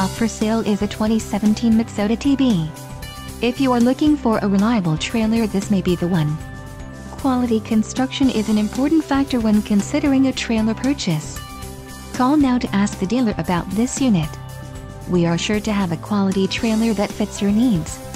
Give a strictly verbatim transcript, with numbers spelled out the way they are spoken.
Up for sale is a twenty seventeen Midsota T B. If you are looking for a reliable trailer, this may be the one. Quality construction is an important factor when considering a trailer purchase. Call now to ask the dealer about this unit. We are sure to have a quality trailer that fits your needs.